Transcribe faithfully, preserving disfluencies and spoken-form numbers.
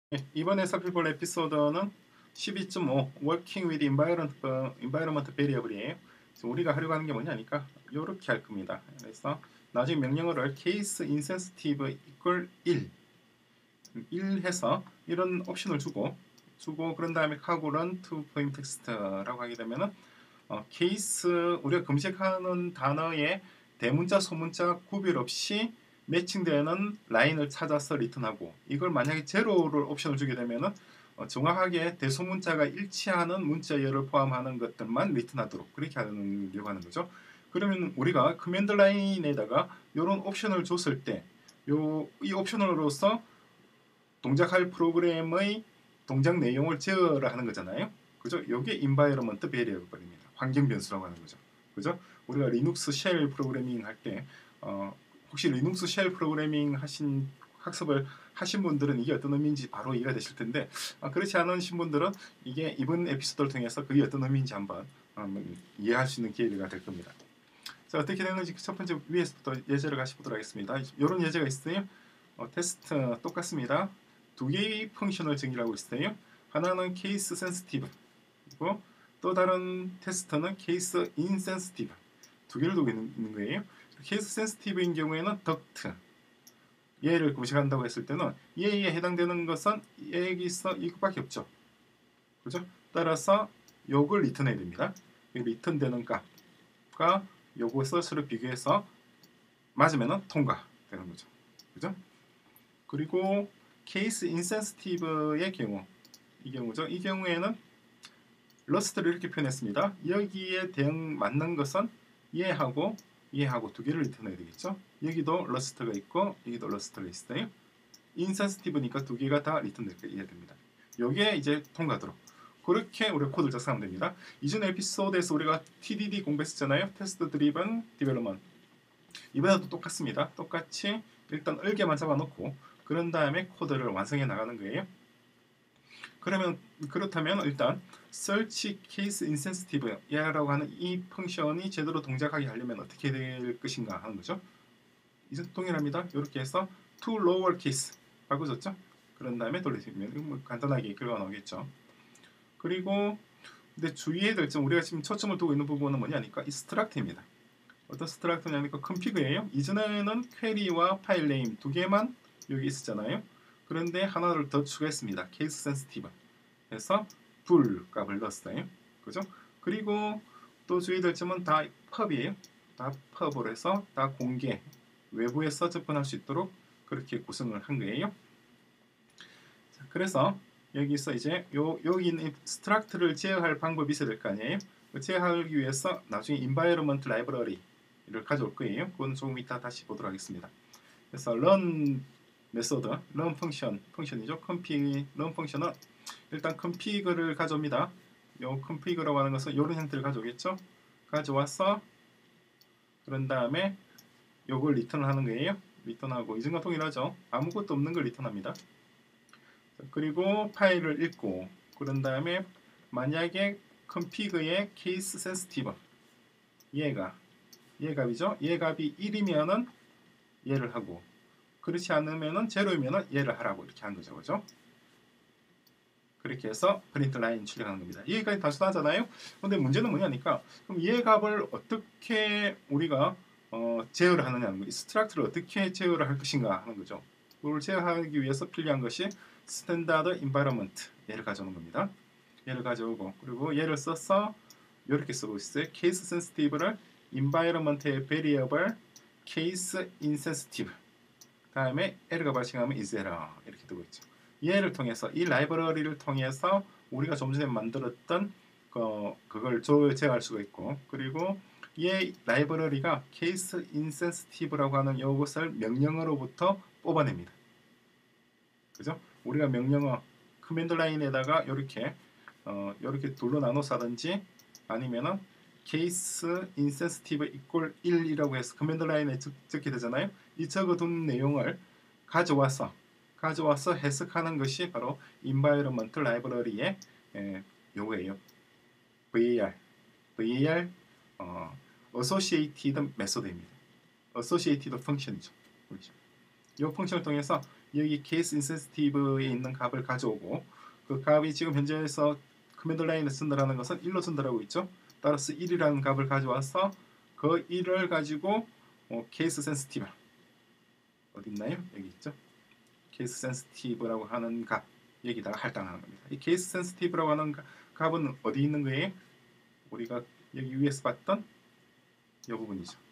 네, 이번에 살펴볼 에피소드는 십이 점 오 Working with Environment, environment Variable이에요. 우리가 하려고 하는 게 뭐냐니까 이렇게 할 겁니다. 그래서 나중에 명령어를 case insensitive equal 일, 일 해서 이런 옵션을 주고 주고 그런 다음에 카고런 to point text라고 하게 되면은 어, 케이스 우리가 검색하는 단어의 대문자 소문자 구별 없이 매칭되는 라인을 찾아서 리턴하고, 이걸 만약에 제로를 옵션을 주게 되면은 어, 정확하게 대소문자가 일치하는 문자열을 포함하는 것들만 리턴하도록 그렇게 하려고 하는 거죠. 그러면 우리가 커맨드 라인에다가 이런 옵션을 줬을 때 요, 이 옵션으로서 동작할 프로그램의 동작 내용을 제어를 하는 거잖아요. 그죠? 이게 environment variable입니다. 환경 변수라고 하는 거죠. 그죠? 우리가 리눅스 쉘 프로그래밍 할 때 어, 혹시 리눅스 쉘 프로그래밍 하신 학습을 하신 분들은 이게 어떤 의미인지 바로 이해가 되실 텐데, 아, 그렇지 않으신 분들은 이게 이번 에피소드를 통해서 그게 어떤 의미인지 한번 음, 이해할 수 있는 기회가 될 겁니다. 자, 어떻게 되는지 첫 번째 위에서부터 예제를 같이 보도록 하겠습니다. 이런 예제가 있어요. 어, 테스트 똑같습니다. 두 개의 펑션을 정의하고 있어요. 하나는 케이스 센시티브, 그리고 또 다른 테스트는 케이스 인센시티브. 두 개를 두고 있는 거예요. 케이스 센시티브인 경우에는 덕트, 얘를 검색한다고 했을 때는 얘에 해당되는 것은 여기서 이것밖에 없죠. 그죠? 따라서 요걸 리턴해야 됩니다. 리턴되는 값과 요것을 서로 비교해서 맞으면 통과되는 거죠. 그죠? 그리고 케이스 인센시티브의 경우, 이 경우죠. 이 경우에는 러스트를 이렇게 표현했습니다. 여기에 대응 맞는 것은 얘하고 얘하고 두 개를 리턴해야 되겠죠. 여기도 러스트가 있고 여기도 러스트가 있어요. 인센시티브니까 두 개가 다 리턴돼야 됩니다. 여기에 이제 통과하도록 그렇게 우리가 코드를 작성하면 됩니다. 이전 에피소드에서 우리가 티디디 공부했었잖아요. 테스트 드리븐 디벨롭먼트. 이번에도 똑같습니다. 똑같이 일단 얼개만 잡아놓고 그런 다음에 코드를 완성해 나가는 거예요. 그러면 그렇다면 일단 search case insensitive라고 하는 이 펑션이 제대로 동작하게 하려면 어떻게 될 것인가 하는 거죠. 이제 동일합니다. 이렇게 해서 to lower case 바꿔줬죠. 그런 다음에 돌리시면 뭐 간단하게 긁어 나오겠죠. 그리고 근데 주의해야 될 점, 우리가 지금 초점을 두고 있는 부분은 뭐냐니까 이 스트럭트입니다. 어떤 스트럭트냐니까 컴피그예요. 이전에는 퀘리와 파일 네임 두 개만 여기 있었잖아요. 그런데 하나를 더 추가했습니다. 케이스 센시티브 해서 둘 값을 넣었어요. 그죠? 그리고 또 주의될 점은 다 펍이에요. 다 펍으로 해서 다 공개, 외부에서 접근할 수 있도록 그렇게 구성을 한 거예요. 자, 그래서 여기서 이제 요, 여기 있는 스트럭트를 제어할 방법이 있어야 될 거 아니에요. 제어하기 위해서 나중에 environment library를 가져올 거예요. 그건 조금 이따 다시 보도록 하겠습니다. 그래서 run 메소드, run 펑션, 펑션이죠. config, run 펑션은 일단 config를 가져옵니다. 요 config라고 하는 것은 이런 형태를 가져오겠죠. 가져와서 그런 다음에 요걸 리턴을 하는 거예요. 리턴하고 이전과 동일하죠. 아무것도 없는 걸 리턴합니다. 그리고 파일을 읽고 그런 다음에 만약에 config의 case sensitive 얘가 얘 값이죠. 얘 값이 일이면은 얘를 하고 그렇지 않으면은 제로이면은 얘를 하라고 이렇게 한 거죠. 그죠? 그렇게 해서 프린트 라인 출력하는 겁니다. 여기까지 단순하잖아요. 근데 문제는 뭐냐니까 그럼 얘 값을 어떻게 우리가 어, 제어를 하느냐는 거예요. 스트럭트를 어떻게 제어를 할 것인가 하는 거죠. 그걸 제어하기 위해서 필요한 것이 스탠다드 인바이러먼트 얘를 가져오는 겁니다. 얘를 가져오고 그리고 얘를 써서 이렇게 쓰고 있어요. 케이스 센시티브를 인바이러먼트의 베리어블 케이스 인센시티브 다음에 에러가 발생하면 is error 이렇게 뜨고 있죠. 얘를 통해서 이 라이브러리를 통해서 우리가 좀 전에 만들었던 그, 그걸 제어할 수가 있고 그리고 이 라이브러리가 케이스 인센시티브라고 하는 이것을 명령어로부터 뽑아냅니다. 그죠? 우리가 명령어 커맨드 라인에다가 이렇게 어, 이렇게 둘로 나눠서 하든지 아니면은 케이스 인센시티브 이퀄 일이라고 해서 커맨드 라인에 적, 적게 되잖아요. 이 적어둔 내용을 가져와서 가져와서 해석하는 것이 바로 environment library의 에, 요거예요. 브이에이알 브이에이알 어, associated method입니다. associated function이죠. 이 펑션을 통해서 여기 케이스 인센시티브에 있는 값을 가져오고 그 값이 지금 현재에서 커맨드 라인에 쓴다라는 것은 일로 쓴다라고 있죠. 따라서 일이라는 값을 가져와서 그 일을 가지고 어, 케이스 센시티브 어디 있나요? 여기 있죠. 케이스 센시티브라고 하는 값 여기다가 할당하는 겁니다. 이 케이스 센시티브라고 하는 값은 어디 있는 거예요? 우리가 여기 위에서 봤던 이 부분이죠.